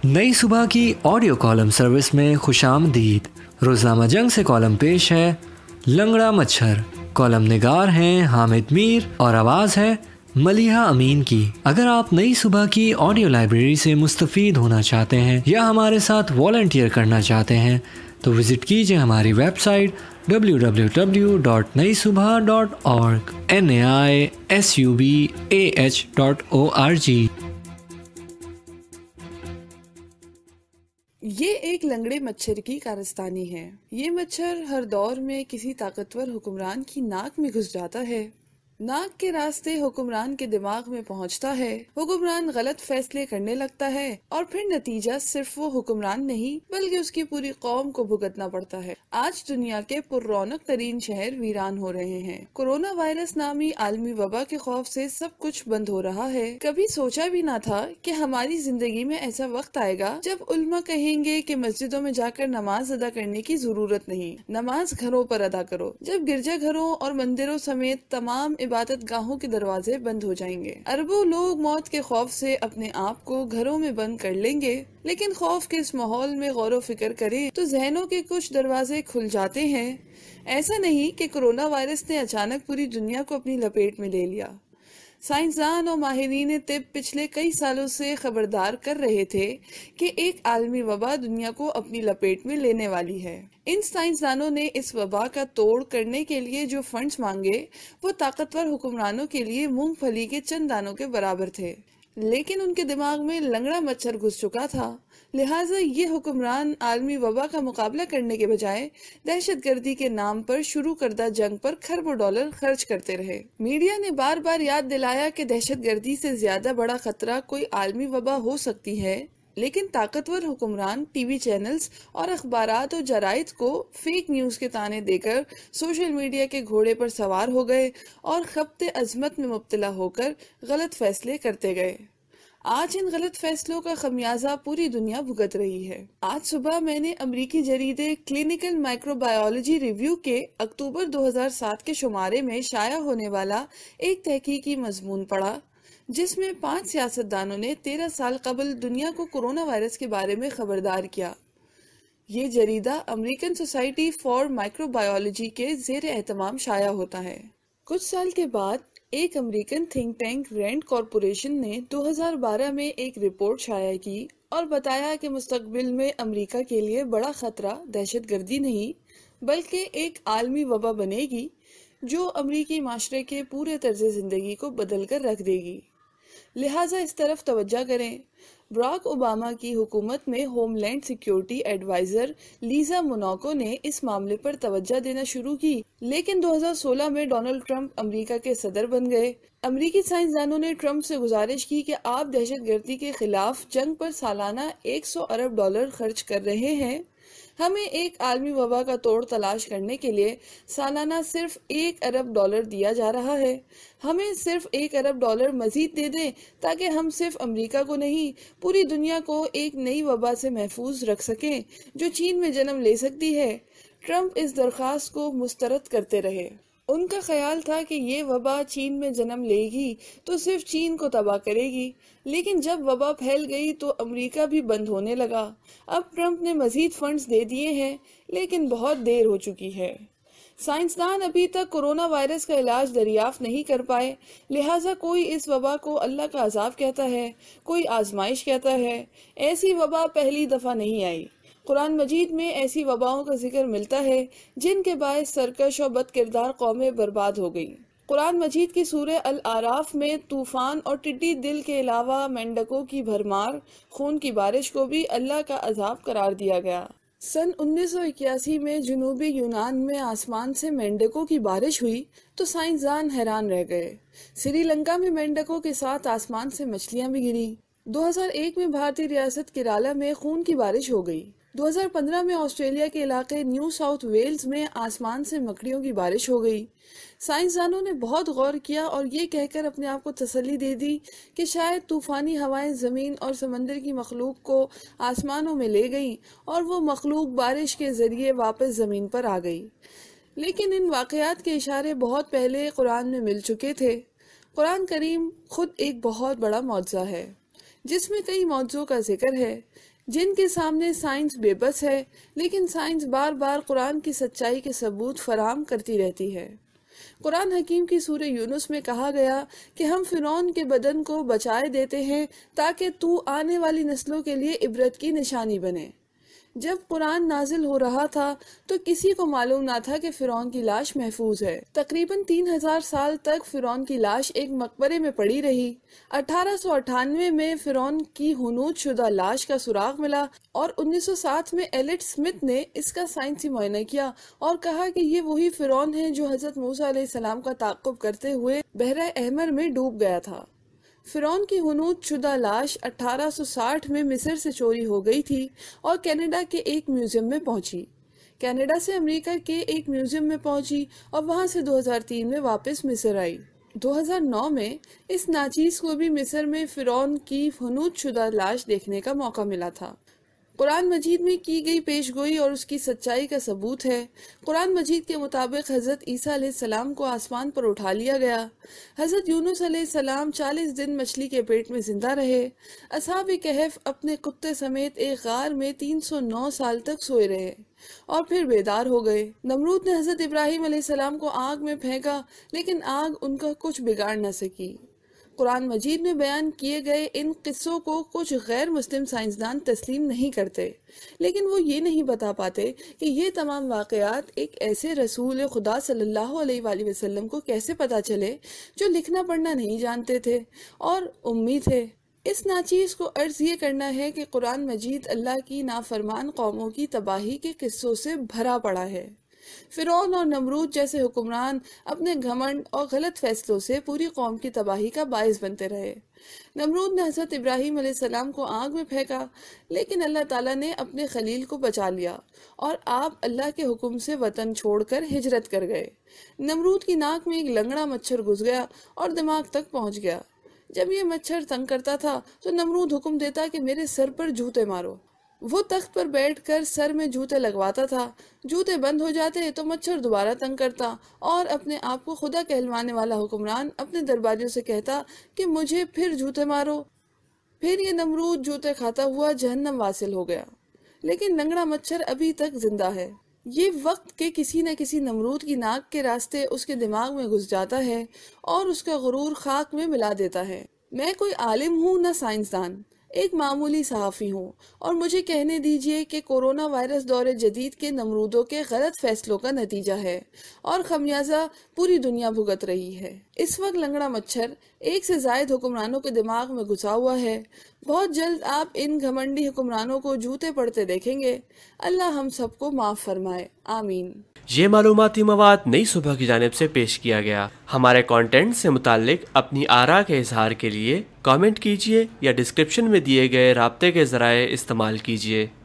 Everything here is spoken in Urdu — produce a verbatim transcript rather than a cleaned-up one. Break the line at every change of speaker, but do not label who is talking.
نئی صبح کی آڈیو کالم سروس میں خوش آمدید۔ روزنامہ جنگ سے کالم پیش ہے لنگڑا مچھر۔ کالم نگار ہیں حامد میر اور آواز ہے ملیحہ امین کی۔ اگر آپ نئی صبح کی آڈیو لائبریری سے مستفید ہونا چاہتے ہیں یا ہمارے ساتھ والنٹیئر کرنا چاہتے ہیں تو وزٹ کیجئے ہماری website W W W dot Nai Subah dot org N A I S U B A H dot O R G.
یہ ایک لنگڑے مچھر کی کارستانی ہے۔ یہ مچھر ہر دور میں کسی طاقتور حکمران کی ناک میں گھس جاتا ہے۔ ناک کے راستے حکمران کے دماغ میں پہنچتا ہے، حکمران غلط فیصلے کرنے لگتا ہے اور پھر نتیجہ صرف وہ حکمران نہیں بلکہ اس کی پوری قوم کو بھگتنا پڑتا ہے۔ آج دنیا کے پر رونق ترین شہر ویران ہو رہے ہیں۔ کورونا وائرس نامی عالمی وبا کے خوف سے سب کچھ بند ہو رہا ہے۔ کبھی سوچا بھی نہ تھا کہ ہماری زندگی میں ایسا وقت آئے گا جب علماء کہیں گے کہ مسجدوں میں جا کر نماز ادا کرنے کی ضرورت نہیں، نماز گھروں پر ادا کرو، جب گرجا گھروں اور مندروں سمیت تمام عبادت گاہوں کے دروازے بند ہو جائیں گے۔ اربوں لوگ موت کے خوف سے اپنے آپ کو گھروں میں بند کر لیں گے، لیکن خوف کے اس ماحول میں غور و فکر کریں تو ذہنوں کے کچھ دروازے کھل جاتے ہیں۔ ایسا نہیں کہ کورونا وائرس نے اچانک پوری دنیا کو اپنی لپیٹ میں لے لیا۔ سائنسدان اور ماہرین طب پچھلے کئی سالوں سے خبردار کر رہے تھے کہ ایک عالمی وبا دنیا کو اپنی لپیٹ میں لینے والی ہے۔ ان سائنسدانوں نے اس وبا کا توڑ کرنے کے لیے جو فنڈز مانگے وہ طاقتور حکمرانوں کے لیے مونگ پھلی کے چند دانوں کے برابر تھے، لیکن ان کے دماغ میں لنگڑا مچھر گھس چکا تھا۔ لہٰذا یہ حکمران عالمی وبا کا مقابلہ کرنے کے بجائے دہشت گردی کے نام پر شروع کردہ جنگ پر کھربوں ڈالر خرچ کرتے رہے۔ میڈیا نے بار بار یاد دلایا کہ دہشت گردی سے زیادہ بڑا خطرہ کوئی عالمی وبا ہو سکتی ہے، لیکن طاقتور حکمران ٹی وی چینلز اور اخبارات اور جرائد کو فیک نیوز کے طعنے دے کر سوشل میڈیا کے گھوڑے پر سوار ہو گئے اور خبط عظمت میں مبتلا ہو کر غلط فیصلے کرتے گئے۔ آج ان غلط فیصلوں کا خمیازہ پوری دنیا بھگت رہی ہے۔ آج صبح میں نے امریکی جریدے کلینیکل مائکرو بایولوجی ریویو کے اکتوبر دو ہزار سات کے شمارے میں شائع ہونے والا ایک تحقیقی مضمون پڑھا جس میں پانچ سیاستدانوں نے تیرہ سال قبل دنیا کو کورونا وائرس کے بارے میں خبردار کیا۔ یہ جریدہ American Society for microbiology کے زیر اہتمام شائع ہوتا ہے۔ کچھ سال کے بعد ایک American think tank Rand Corporation نے دو ہزار بارہ میں ایک رپورٹ شائع کی اور بتایا کہ مستقبل میں امریکہ کے لیے بڑا خطرہ دہشت گردی نہیں بلکہ ایک عالمی وبا بنے گی جو امریکی معاشرے کے پورے طرز زندگی کو بدل کر رکھ دے گی۔ لہٰذا اس طرف توجہ کریں۔ براک اوباما کی حکومت میں homeland security adviser Lisa Monaco نے اس معاملے پر توجہ دینا شروع کی، لیکن دو ہزار سولہ میں ڈونلڈ ٹرمپ امریکہ کے صدر بن گئے۔ امریکی سائنسدانوں نے ٹرمپ سے گزارش کی کہ آپ دہشت گردی کے خلاف جنگ پر سالانہ ایک سو ارب ڈالر خرچ کر رہے ہیں، ہمیں ایک عالمی وبا کا توڑ تلاش کرنے کے لیے سالانہ صرف ایک ارب ڈالر دیا جا رہا ہے۔ ہمیں صرف ایک ارب ڈالر مزید دے دیں تاکہ ہم صرف امریکہ کو نہیں پوری دنیا کو ایک نئی وبا سے محفوظ رکھ سکیں جو چین میں جنم لے سکتی ہے۔ ٹرمپ اس درخواست کو مسترد کرتے رہے۔ ان کا خیال تھا کہ یہ وبا چین میں جنم لے گی تو صرف چین کو تباہ کرے گی، لیکن جب وبا پھیل گئی تو امریکہ بھی بند ہونے لگا۔ اب ٹرمپ نے مزید فنڈز دے دیے ہیں لیکن بہت دیر ہو چکی ہے۔ سائنسدان ابھی تک کورونا وائرس کا علاج دریافت نہیں کر پائے، لہٰذا کوئی اس وبا کو اللہ کا عذاب کہتا ہے، کوئی آزمائش کہتا ہے۔ ایسی وبا پہلی دفعہ نہیں آئی۔ قرآن مجید میں ایسی وباؤں کا ذکر ملتا ہے جن کے باعث سرکش اور بد کردار قومیں برباد ہو گئیں۔ قرآن مجید کی سورہ الاعراف میں طوفان اور ٹڈی دل کے علاوہ مینڈکوں کی بھرمار، خون کی بارش کو بھی اللہ کا عذاب قرار دیا گیا۔ سن انیس سو اکیاسی میں جنوبی یونان میں آسمان سے مینڈکوں کی بارش ہوئی تو سائنسدان حیران رہ گئے۔ سری لنکا میں مینڈکوں کے ساتھ آسمان سے مچھلیاں بھی گریں۔ دو ہزار ایک میں بھارتی ریاست کیرالہ میں خون کی بارش ہو گئی۔ دو ہزار پندرہ میں آسٹریلیا کے علاقے نیو ساؤتھ ویلز میں آسمان سے مکڑیوں کی بارش ہو گئی۔ سائنسدانوں نے بہت غور کیا اور یہ کہہ کر اپنے آپ کو تسلی دے دی کہ شاید طوفانی ہوائیں زمین اور سمندر کی مخلوق کو آسمانوں میں لے گئیں اور وہ مخلوق بارش کے ذریعے واپس زمین پر آ گئی۔ لیکن ان واقعات کے اشارے بہت پہلے قرآن میں مل چکے تھے۔ قرآن کریم خود ایک بہت بڑا معجزہ ہے جس میں کئی معجزوں کا ذکر ہے۔ جن کے سامنے سائنس بے بس ہے، لیکن سائنس بار بار قرآن کی سچائی کے ثبوت فراہم کرتی رہتی ہے۔ قرآن حکیم کی سورہ یونس میں کہا گیا کہ ہم فرعون کے بدن کو بچائے دیتے ہیں تاکہ تو آنے والی نسلوں کے لیے عبرت کی نشانی بنے۔ جب قرآن نازل ہو رہا تھا تو کسی کو معلوم نہ تھا کہ فرعون کی لاش محفوظ ہے۔ تقریباً تین ہزار سال تک فرعون کی لاش ایک مقبرے میں پڑی رہی۔ اٹھارہ سو اٹھانوے میں فرعون کی حنوط شدہ لاش کا سراغ ملا اور انیس سو سات میں ایلٹ سمتھ نے اس کا سائنسی معائنہ کیا اور کہا کہ یہ وہی فرعون ہے جو حضرت موسیٰ علیہ السلام کا تعاقب کرتے ہوئے بحر احمر میں ڈوب گیا تھا۔ فرعون کی حنوط شدہ لاش اٹھارہ سو ساٹھ میں مصر سے چوری ہو گئی تھی اور کینیڈا کے ایک میوزیم میں پہنچی۔ کینیڈا سے امریکہ کے ایک میوزیم میں پہنچی اور وہاں سے دو ہزار تین میں واپس مصر آئی۔ دو ہزار نو میں اس ناچیز کو بھی مصر میں فرعون کی حنوط شدہ لاش دیکھنے کا موقع ملا تھا۔ قرآن مجید میں کی گئی پیش گوئی اور اس کی سچائی کا ثبوت ہے۔ قرآن مجید کے مطابق حضرت عیسیٰ علیہ السلام کو آسمان پر اٹھا لیا گیا۔ حضرت یونس علیہ السلام چالیس دن مچھلی کے پیٹ میں زندہ رہے۔ اصحاب کہف اپنے کتے سمیت ایک غار میں تین سو نو سال تک سوئے رہے اور پھر بیدار ہو گئے۔ نمرود نے حضرت ابراہیم علیہ السلام کو آگ میں پھینکا لیکن آگ ان کا کچھ بگاڑ نہ سکی۔ قرآن مجید میں بیان کیے گئے ان قصوں کو کچھ غیر مسلم سائنسدان تسلیم نہیں کرتے، لیکن وہ یہ نہیں بتا پاتے کہ یہ تمام واقعات ایک ایسے رسول خدا صلی اللہ علیہ وآلہ وسلم کو کیسے پتا چلے جو لکھنا پڑھنا نہیں جانتے تھے اور امی تھے۔ اس ناچیز کو عرض یہ کرنا ہے کہ قرآن مجید اللہ کی نافرمان قوموں کی تباہی کے قصوں سے بھرا پڑا ہے۔ فرعون اور نمرود جیسے حکمران اپنے گھمنڈ اور غلط فیصلوں سے پوری قوم کی تباہی کا باعث بنتے رہے۔ نمرود نے حضرت ابراہیم علیہ السلام کو آگ میں پھینکا، لیکن اللہ تعالیٰ نے اپنے خلیل کو بچا لیا اور آپ اللہ کے حکم سے وطن چھوڑ کر ہجرت کر گئے۔ نمرود کی ناک میں ایک لنگڑا مچھر گھس گیا اور دماغ تک پہنچ گیا۔ جب یہ مچھر تنگ کرتا تھا تو نمرود حکم دیتا کہ میرے سر پر جوتے مارو۔ وہ تخت پر بیٹھ کر سر میں جوتے لگواتا تھا۔ جوتے بند ہو جاتے تو مچھر دوبارہ تنگ کرتا اور اپنے آپ کو خدا کہلوانے والا حکمران اپنے درباریوں سے کہتا کہ مجھے پھر جوتے مارو۔ پھر یہ نمرود جوتے کھاتا ہوا جہنم واصل ہو گیا، لیکن لنگڑا مچھر ابھی تک زندہ ہے۔ یہ وقت کے کسی نہ کسی نمرود کی ناک کے راستے اس کے دماغ میں گھس جاتا ہے اور اس کا غرور خاک میں ملا دیتا ہے۔ میں کوئی عالم ہوں نہ سائنسدان، ایک معمولی صحافی ہوں، اور مجھے کہنے دیجئے کہ کورونا وائرس دور جدید کے نمرودوں کے غلط فیصلوں کا نتیجہ ہے اور خمیازہ پوری دنیا بھگت رہی ہے۔ اس وقت لنگڑا مچھر ایک سے زائد حکمرانوں کے دماغ میں گھسا ہوا ہے۔ بہت جلد آپ ان گھمنڈی حکمرانوں کو جوتے پڑتے دیکھیں گے۔ اللہ ہم سب کو معاف فرمائے، آمین۔
یہ معلوماتی مواد نئی صبح کی جانب سے پیش کیا گیا۔ ہمارے کانٹینٹ سے متعلق اپنی آراء کے اظہار کے لیے کامنٹ کیجیے یا ڈسکرپشن میں دیے گئے رابطے کے ذرائع استعمال کیجیے۔